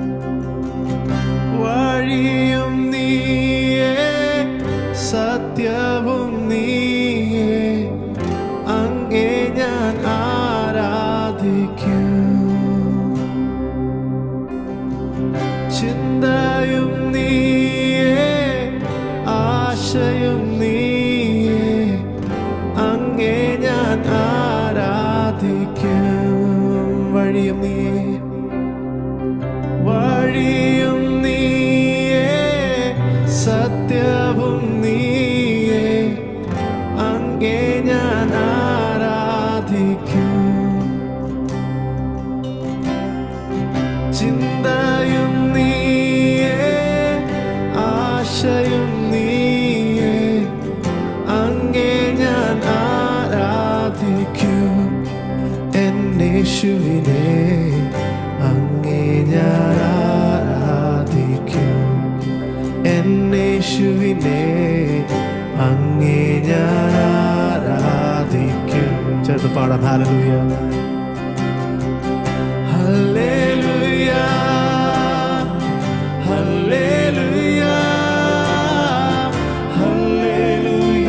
വഴിയും നീയേ സത്യവും നീയേ അങ്ങേ ഞാൻ ആരാധിക്കും ചിന്തയും നീയേ ആശയും നീയേ അങ്ങേ ഞാൻ ആരാധിക്കും വഴിയും നീയേ വഴിയും നീയേ സത്യവും നീയേ അങ്ങേ ഞാൻ ആരാധിക്കും ചിന്തയും നീയേ ആശയും നീയേ അങ്ങേ ഞാൻ ആരാധിക്കും എന്നേശുവിനെ അങ്ങേ ഞാൻ ആരാധിക്കും എന്നേശുവിനെ അങ്ങേ ഞാൻ ആരാധിക്കും ചേർത്ത് പാടാം hallelujah hallelujah hallelujah hallelujah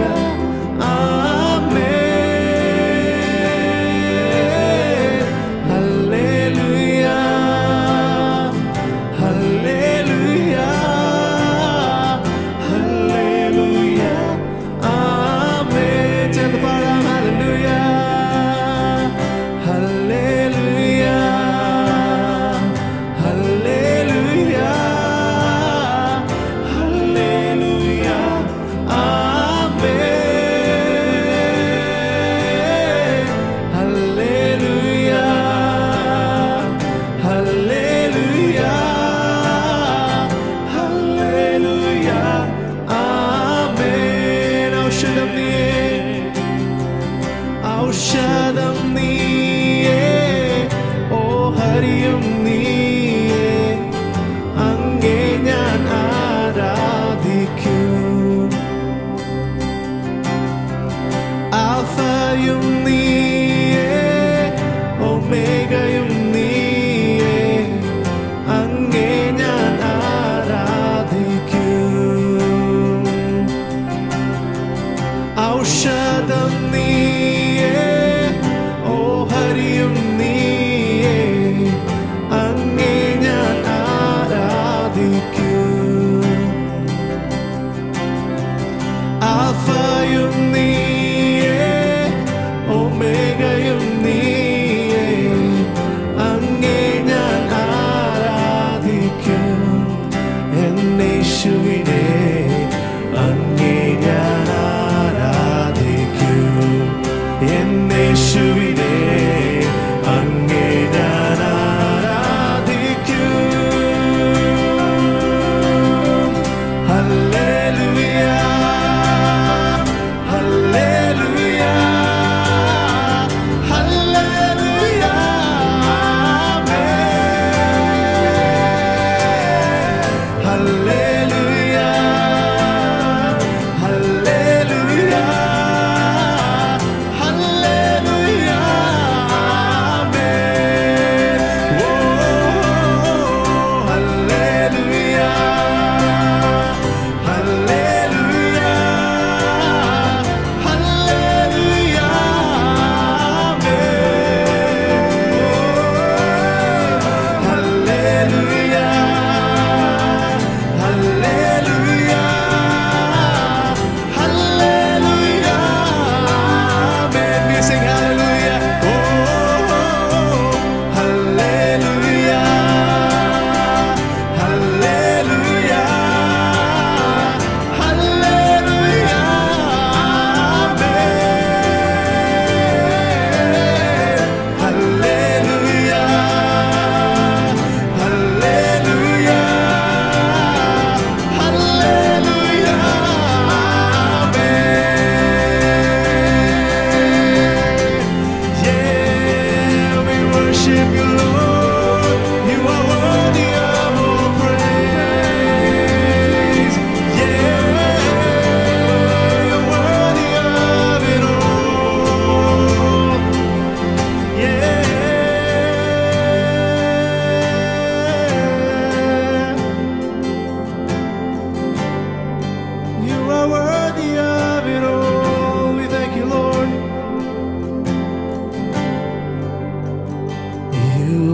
amen hallelujah hallelujah hallelujah amen ചേർന്ന് പാടാം hallelujah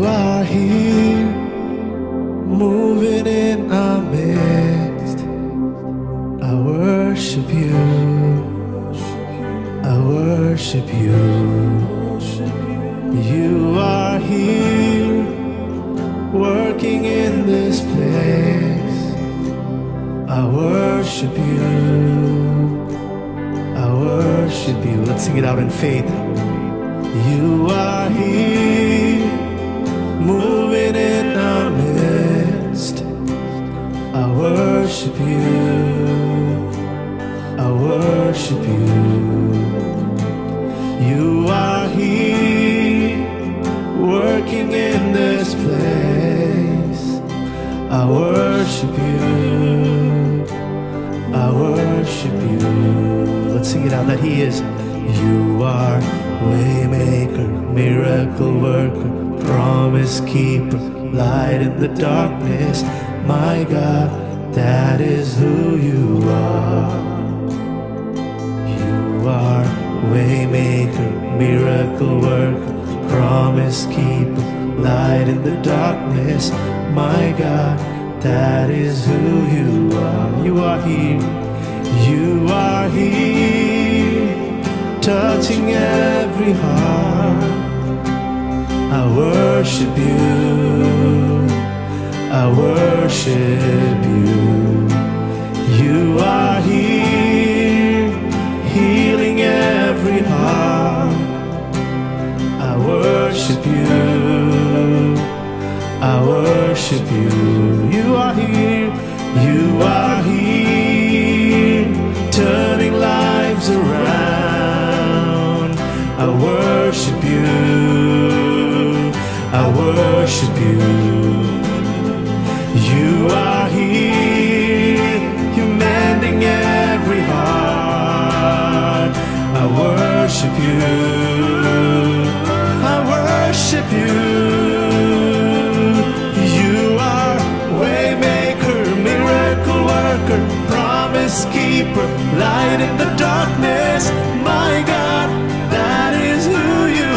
are here, moving in our midst. I worship you, I worship you. You are here, working in this place. I worship you, I worship you. Let's sing it out in faith. You are here, moving in our midst. I worship you, I worship you. You are here, working in this place. I worship you, I worship you. Let's sing it out that He is. You are Waymaker, miracle worker, promise keeper, light in the darkness. My God, that is who you are. You are Waymaker, miracle worker, promise keeper, light in the darkness. My God, that is who you are. You are here, you are here, touching every heart. I worship you, I worship you. You are here, healing every heart. I worship you, I worship you. You are here, you are here, turning lives around. I worship you, I worship you. You are here, you're mending every heart. I worship you, I worship you. You are Waymaker, miracle worker, promise keeper, light in the darkness. My God, that is who you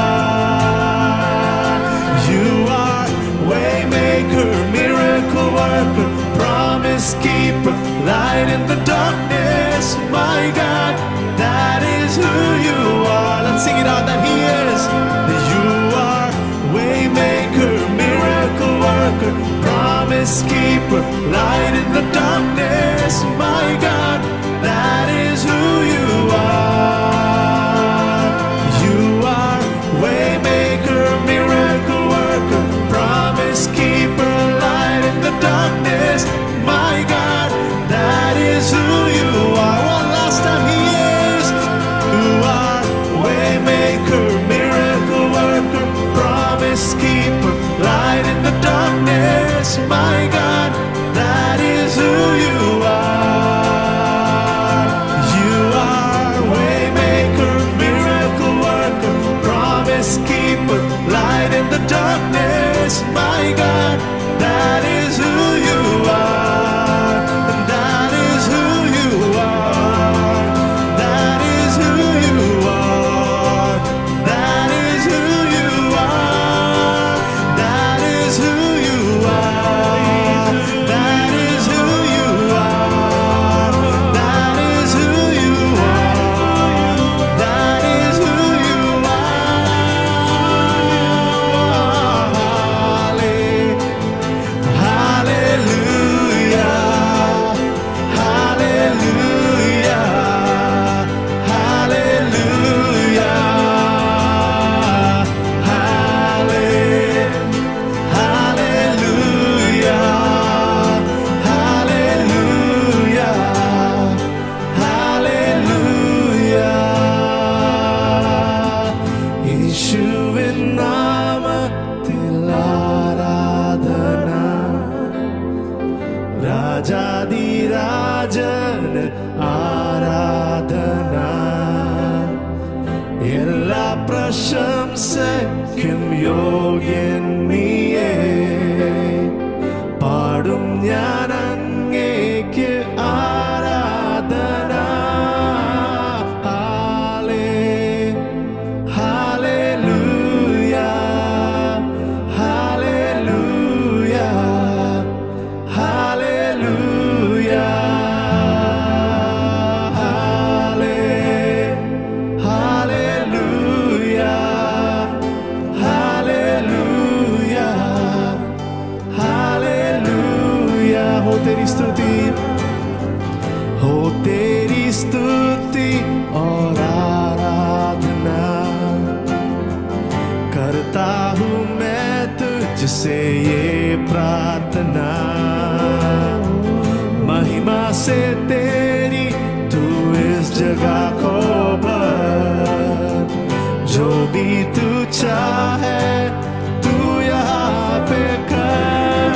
are. You are Waymaker, miracle worker, promise keeper, light in the darkness. My God, that is who you are. Let's sing it out that He is. You are Waymaker, miracle worker, promise keeper, light in the darkness. My God, that is who you are. You are Waymaker, miracle worker, promise keeper, light in the darkness. My God, that is who you are. One last time, He is. You are Waymaker, miracle worker, promise keeper, light in the darkness. My God, that is who you are. You are Waymaker, miracle worker, promise keeper, light in the darkness. My God, that is who you are. And that is who you are. That is who you are. That is who you are. That is who you are. That is who you are. That is who you are. That is who you are. Hallelujah. Hallelujah. Hallelujah. Hallelujah. Hallelujah. Hallelujah. Hallelujah. യേശുവിൻ നാമത്തിൽ ആരാധന, രാജാധിരാജന് ആരാധന, എല്ലാ പ്രശംസയ്ക്കും യോഗ്യൻ നീയേ. പാടും ഞാൻ അങ്ങേക്ക് ആരാധന. Hallelujah. तेरी स्तुति, हो तेरी स्तुति और आराधना करता हूँ मैं तुझसे ये प्रार्थना। महिमा से तेरी तू इस जगह को भर, जो भी तू चाहे तू यहाँ पे कर।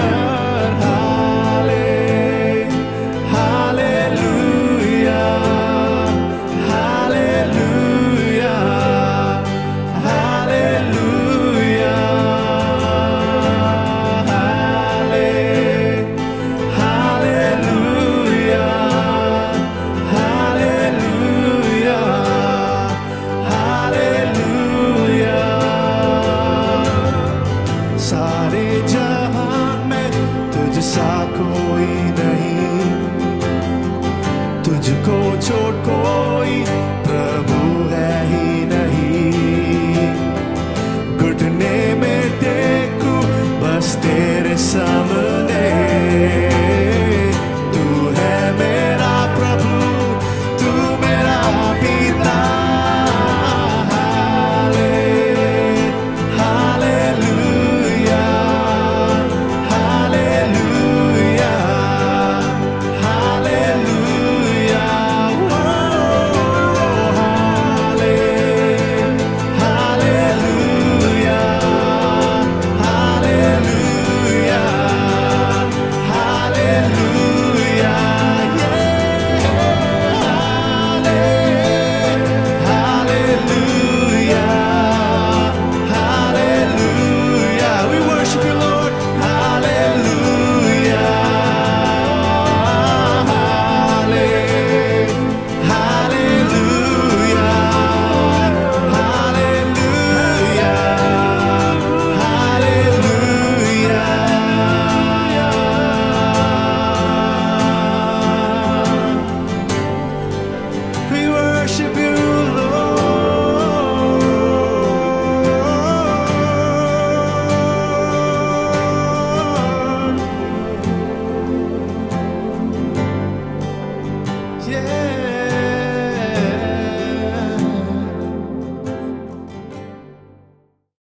तुझको छोड़ कोई प्रभु है ही नहीं, घुटने में टेकू बस तेरे सामने। तू है मेरा प्रभु, तू मेरा पिता। Yeah.